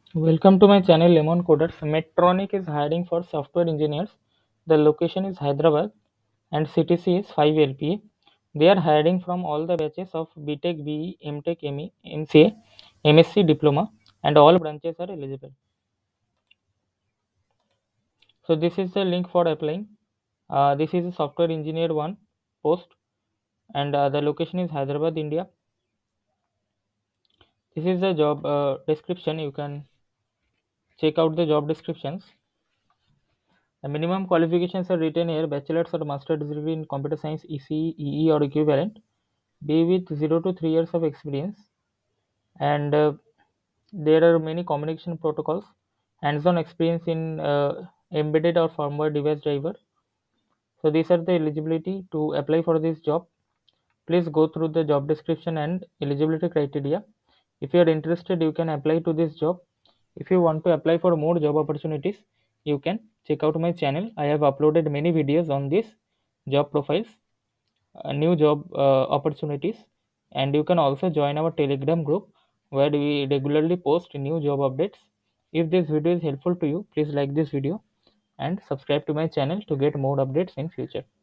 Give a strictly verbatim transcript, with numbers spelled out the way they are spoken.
Welcome to my channel Lemon Coders. Medtronic is hiring for software engineers. The location is Hyderabad and C T C is five L P A. They are hiring from all the batches of B Tech, B E, M Tech, M E, M C A, M S c diploma, and all branches are eligible. So this is the link for applying. Uh, this is a software engineer one post, and uh, the location is Hyderabad, India. This is the job uh, description. You can check out the job descriptions. The minimum qualifications are written here: bachelor's or master's degree in computer science, E C, E E or equivalent, be with zero to three years of experience, and uh, there are many communication protocols, hands-on experience in uh, embedded or firmware device driver. So these are the eligibility to apply for this job. Please go through the job description and eligibility criteria. If you are interested, you can apply to this job. If you want to apply for more job opportunities, you can check out my channel. I have uploaded many videos on this job profiles, uh, new job uh, opportunities, and you can also join our Telegram group where we regularly post new job updates. If this video is helpful to you, please like this video and subscribe to my channel to get more updates in future.